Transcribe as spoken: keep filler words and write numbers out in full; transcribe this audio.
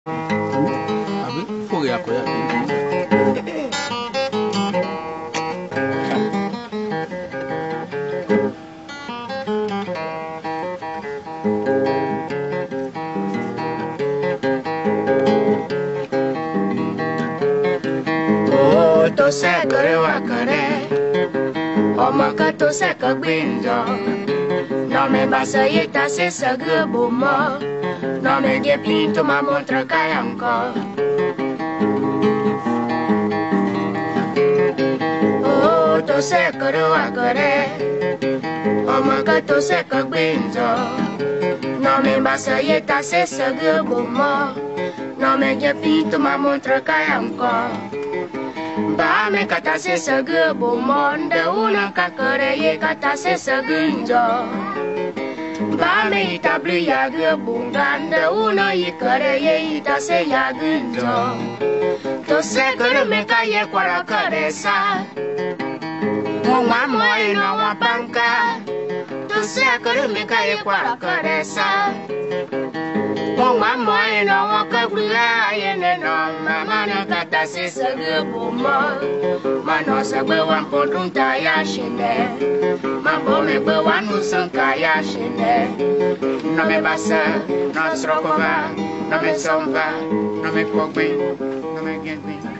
Abi, fore ako ya. Oh, to se kere wa kere, ọmọ kan to se kan gbinjọ. No me vas a ir a se se gubumo, no me ge pinto ma montra kayanko. Oh, to se kere wa kere, ọmọ kan to se kan gbinjọ. No me vas a ir a se se gubumo, no me ge pinto ma montra kayanko. Ba me kata se sege bomonde una kakere ye kata se segenjo. Ba me itabli yage bungande una yikere ye ita se yagenjo. To se kere me ka ye kwara kere sa. Mwa mwa ino wa banka. To se kere me ka ye kwara kere sa. Mwa mwa ino wa kabria ye ne no mama na kata se sege bomo. Mano se gbe wan pondun ta ya shinde. Mambo me gbe wan musanka ya shinde. No me basa, no strokova, no me somva, no me pogbe, no me gengbe.